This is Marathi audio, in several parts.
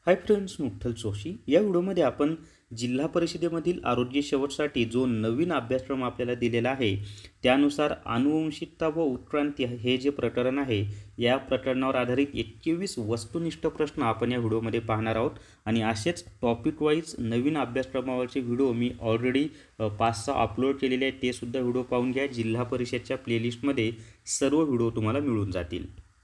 हाय फ्रेंड्स, विठ्ठल जोशी या व्हिडिओमध्ये आपण जिल्हा परिषदेमधील आरोग्य शेवटसाठी जो नवीन अभ्यासक्रम आपल्याला दिलेला आहे त्यानुसार आनुवंशिकता व उत्क्रांती हे जे प्रकरण आहे या प्रकरणावर आधारित 21 वस्तुनिष्ठ प्रश्न आपण या व्हिडिओमध्ये पाहणार आहोत। आणि असेच टॉपिक वाईज नवीन अभ्यासक्रमावरचे व्हिडिओ मी ऑलरेडी 5-6 अपलोड केलेले आहेत, ते सुद्धा व्हिडिओ पाहून घ्या। जिल्हा परिषदच्या प्लेलिस्टमध्ये सर्व व्हिडिओ तुम्हाला मिळून जातील।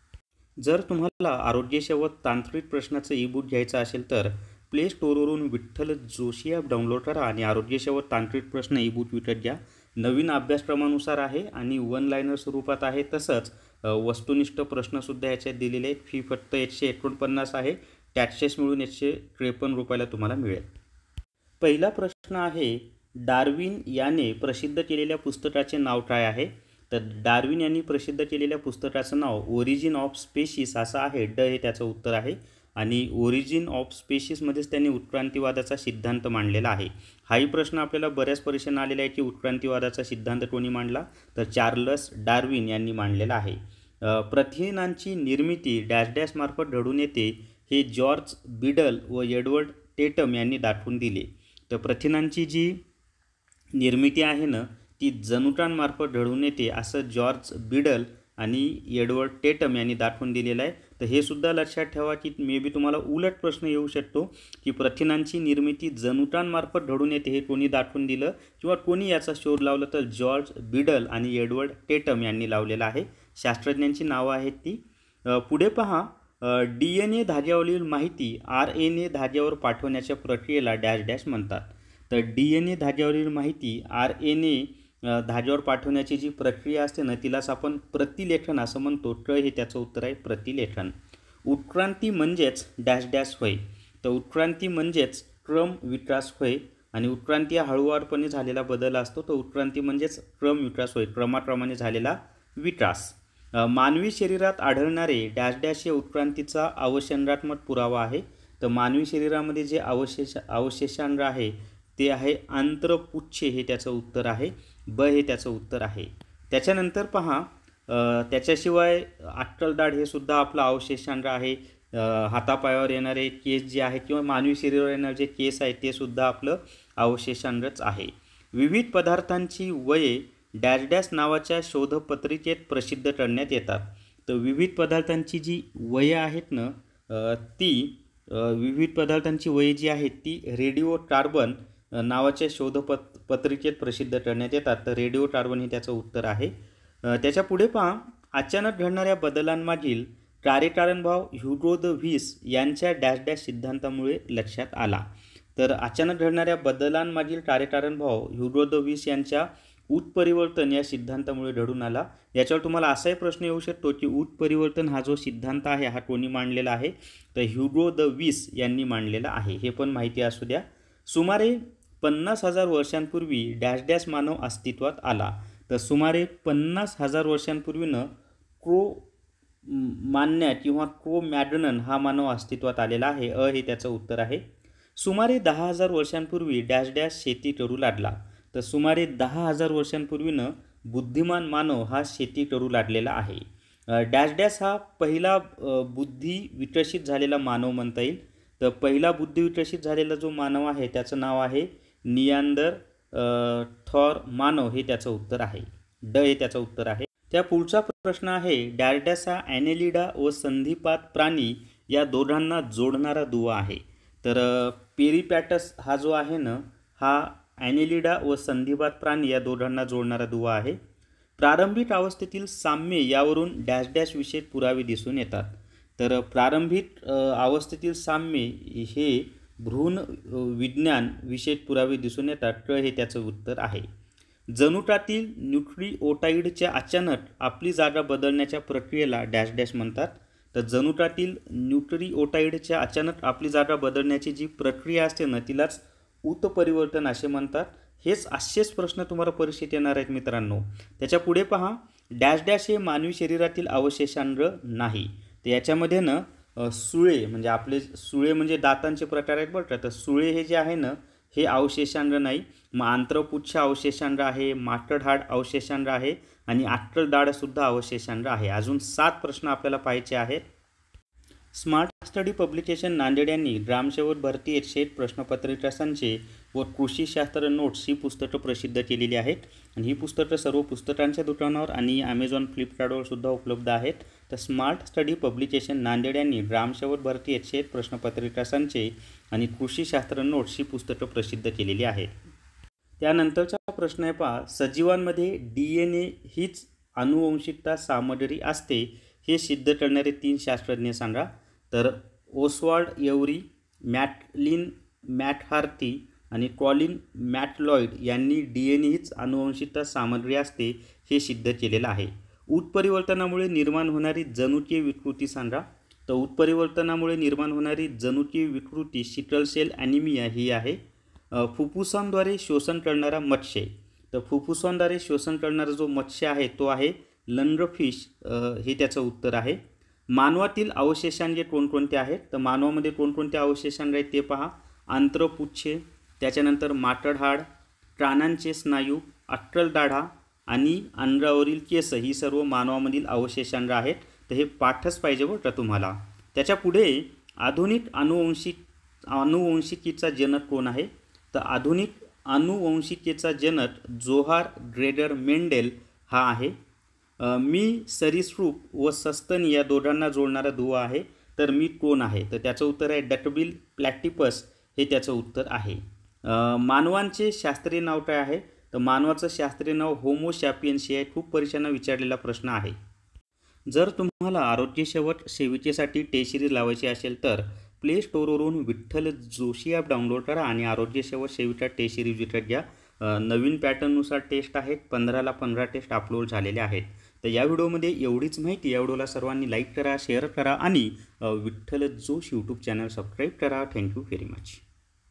जर तुम्हाला आरोग्य सेवक तांत्रिक प्रश्नाचं ई-बुक घ्यायचं असेल तर प्ले स्टोअरवरून विठ्ठल जोशी ॲप डाउनलोड करा आणि आरोग्य सेवक तांत्रिक प्रश्न ई-बुक विकत घ्या। नवीन अभ्यासक्रमानुसार आहे आणि वन लाइनर स्वरूपात आहे, तसंच वस्तुनिष्ठ प्रश्नसुद्धा याच्यात दिलेले आहेत। फी फक्त 149 आहे, टॅक्सेस मिळून 153 रुपयाला तुम्हाला मिळेल। पहिला प्रश्न आहे, डार्विन याने प्रसिद्ध केलेल्या पुस्तकाचे नाव काय आहे? तर डार्विन यांनी प्रसिद्ध केलेल्या पुस्तकाचं नाव ओरिजिन ऑफ स्पेशीज असं आहे। ड हे त्याचं उत्तर आहे आणि ओरिजिन ऑफ स्पेशीजमध्येच त्यांनी उत्क्रांतीवादाचा सिद्धांत मांडलेला आहे। हाही प्रश्न आपल्याला बऱ्याच परीक्षांना आलेला आहे की उत्क्रांतीवादाचा सिद्धांत कोणी मांडला? तर चार्ल्स डार्विन यांनी मांडलेला आहे। प्रथिनांची निर्मिती डॅश डॅश मार्फत घडून येते हे जॉर्ज बिडल व एडवर्ड टेटम यांनी दाखवून दिले। तर प्रथिनांची जी निर्मिती आहे ना ती जनुकांमार्फत घडून येते असं जॉर्ज बिडल आणि एडवर्ड टेटम यांनी दाखवून दिलेलं आहे। तर हे सुद्धा लक्षात ठेवा की मे बी तुम्हाला उलट प्रश्न येऊ शकतो की प्रथिनांची निर्मिती जनुकांमार्फत घडून येते हे कोणी दाखवून दिलं किंवा कोणी याचा शोध लावला? तर जॉर्ज बिडल आणि एडवर्ड टेटम यांनी लावलेला आहे। शास्त्रज्ञांची नावं आहेत ती। पुढे पहा, DNA धाग्यावरील माहिती RNA धाग्यावर पाठवण्याच्या प्रक्रियेला डॅश डॅश म्हणतात। तर DNA धाग्यावरील माहिती RNA धाग्यावर पाठवण्याची जी प्रक्रिया असते ना तिलाच आपण प्रतिलेखन असं म्हणतो। ट हे त्याचं उत्तर आहे, प्रतिलेखन। उत्क्रांती म्हणजेच डॅश डॅश होय। तर उत्क्रांती म्हणजेच क्रम विकास होय आणि उत्क्रांती हा हळूवारपणे झालेला बदल असतो। तर उत्क्रांती म्हणजेच क्रम विकास होय, क्रमाक्रमाने झालेला विकास। मानवी शरीरात आढळणारे डॅश डॅश हे उत्क्रांतीचा अवशेषणात्मक पुरावा आहे। तर मानवी शरीरामध्ये जे अवशेषांग आहे ते आहे आंत्रपुच्छ, हे त्याचं उत्तर आहे। ब हे त्याचं उत्तर आहे। त्याच्यानंतर पहा, त्याच्याशिवाय अक्कलदाढ हे सुद्धा आपलं अवशेषांग आहे। हातापायावर येणारे केस जे आहे किंवा मानवी शरीरावर येणारे जे केस आहे ते सुद्धा आपलं अवशेषांगच आहे। विविध पदार्थांची वये डॅश डॅश नावाच्या शोधपत्रिकेत प्रसिद्ध करण्यात येतात। तर विविध पदार्थांची जी वये आहेत ना विविध पदार्थांची वये जी आहेत ती रेडिओ कार्बन नावाच्या शोधपत्रिकेत प्रसिद्ध करण्यात येतात। तर रेडिओ कार्बन हे त्याचं उत्तर आहे। त्याच्या पुढे पहा, अचानक घडणाऱ्या बदलांमागील कार्यकारणभाव ह्युगो द व्हीस यांच्या डॅश डॅश सिद्धांतामुळे लक्षात आला। तर अचानक घडणाऱ्या बदलांमागील कार्यकारणभाव ह्युगो द व्हीस यांच्या उत्परिवर्तन या सिद्धांतामुळे घडून आला। याच्यावर तुम्हाला असाही प्रश्न येऊ शकतो की उत्परिवर्तन हा जो सिद्धांत आहे हा कोणी मांडलेला आहे? तर ह्युगो द व्हीस यांनी मांडलेला आहे, हे पण माहिती असू द्या। सुमारे 50,000 वर्षांपूर्वी डॅश डॅश मानव अस्तित्वात आला। तर सुमारे 50,000 वर्षांपूर्वीनं मान्या किंवा मॅगनन हा मानव अस्तित्वात आलेला आहे। हे त्याचं उत्तर आहे। सुमारे 10,000 वर्षांपूर्वी डॅश डॅश शेती करू लागला। तर सुमारे 10,000 वर्षांपूर्वीनं बुद्धिमान मानव हा शेती करू लागलेला आहे। डॅश डॅश हा पहिला बुद्धी विकसित झालेला मानव म्हणता येईल। तर पहिला बुद्धी विकसित झालेला जो मानव आहे त्याचं नाव आहे थॉर मानव, हे त्याचं उत्तर आहे। ड हे त्याचं उत्तर आहे। त्या पुढचा प्रश्न आहे, डॅश डॅश हा ॲनेलिडा व संधिपात प्राणी या दोघांना जोडणारा दुवा आहे। तर पेरिपॅटस हा जो आहे ना हा ॲनेलिडा व संधिपात प्राणी या दोघांना जोडणारा दुवा आहे। प्रारंभिक अवस्थेतील साम्य यावरून डॅश डॅश विषयी पुरावे दिसून येतात। तर प्रारंभिक अवस्थेतील साम्य हे भ्रूण विज्ञान विषयी पुरावे दिसून येतात। क हे त्याचं उत्तर आहे। जनुकातील न्यूक्लिओटाइडच्या अचानक आपली जागा बदलण्याच्या प्रक्रियेला डॅश डॅश म्हणतात। तर जनुकातील न्यूक्लिओटाइडच्या अचानक आपली जागा बदलण्याची जी प्रक्रिया असते ना तिलाच उत्परिवर्तन असे म्हणतात। हेच असेच प्रश्न तुम्हाला परीक्षेत येणार आहेत मित्रांनो। त्याच्या पुढे पहा, डॅश डॅश हे मानवी शरीरातील अवशेषांग नाही। तर याच्यामध्ये ना सुळे म्हणजे आपले सुळे म्हणजे दातांचे प्रकार आहेत बरं का। तर सुळे हे जे आहे ना हे अवशेषांग नाही। मग आंत्रपुच्छ अवशेषांग आहे, माकडहाड अवशेषांग आहे आणि अक्कलदाढ सुद्धा अवशेषांग आहे। अजून 7 प्रश्न आपल्याला पाहायचे आहेत। स्मार्ट स्टडी पब्लिकेशन नांदेड यांनी ग्रामसेवक भरती 101 प्रश्नपत्रिका संचे व कृषीशास्त्र नोट्स ही पुस्तकं प्रसिद्ध केलेली आहेत. आणि ही पुस्तकं सर्व पुस्तकांच्या दुकानावर आणि ॲमेझॉन फ्लिपकार्टवर सुद्धा उपलब्ध आहेत. तर स्मार्ट स्टडी पब्लिकेशन नांदेड यांनी ग्रामसेवक भरती 101 प्रश्नपत्रिका संचे आणि कृषीशास्त्र नोट्स ही पुस्तकं प्रसिद्ध केलेली आहेत. त्यानंतरचा प्रश्न आहे पहा, सजीवांमध्ये DNA हीच आनुवंशिकता सामग्री असते हे सिद्ध करणारे 3 शास्त्रज्ञ सांगा. तर ओसवाल्ड एव्हरी, मॅटलिन मॅकहार्थी आणि कॉलिन मॅकलॉइड यांनी DNA हीच आनुवंशिकता सामग्री असते हे सिद्ध केलेलं आहे. उत्परिवर्तनामुळे निर्माण होणारी जनुकीय विकृती सांगा. तर उत्परिवर्तनामुळे निर्माण होणारी जनुकीय विकृती सिकल सेल ॲनिमिया ही आहे. फुफ्फुसांद्वारे शोषण करणारा मत्स्य, तर फुफ्फुसांद्वारे शोषण करणारा जो मत्स्य आहे तो आहे लंगरफिश, हे त्याचं उत्तर आहे. मानवातील अवशेषांचे कोणकोणते आहेत. तर मानवामध्ये कोणकोणते अवशेषांग आहेत ते पहा. आंत्रपुच्छे, त्याच्यानंतर माकड हाड, कानांचे स्नायू, अक्कल दाढा आणि अंगावरील केस ही सर्व मानवामधील अवशेषांग आहेत. तर हे पाठच पाहिजे बरं का तुम्हाला. त्याच्या पुढे आधुनिक आनुवंशिकीचा जनक कोण आहे. तर आधुनिक आनुवंशिकीचा जनक जोहार ग्रेगर मेंडेल हा आहे. मी सरीसृप व सस्तन या दोघांना जोडणारा दुवा आहे. तर मी कोण आहे. तर त्याचं उत्तर आहे डकबिल प्लॅटिपस, हे त्याचं उत्तर आहे. मानवांचे शास्त्रीय नाव काय आहे. तर मानवाचं शास्त्रीय नाव होमो सॅपियन्स हे खूप परीक्षांना विचारलेला प्रश्न आहे. जर तुम्हाला आरोग्य सेवक सेविकेसाठी टेस्ट सिरीज लावायची असेल तर प्ले स्टोअरवरून विठ्ठल जोशी ॲप डाउनलोड करा आणि आरोग्य सेवक सेविका टेस्ट सिरीज विकत घ्या. नवीन पॅटर्ननुसार टेस्ट आहेत. 15ला 15 टेस्ट अपलोड झालेले आहेत. तर या व्हिडिओमध्ये एवढीच माहिती. या व्हिडिओला सर्वांनी लाईक करा, शेअर करा आणि Vitthal Joshi YouTube channel subscribe करा. Thank you very much.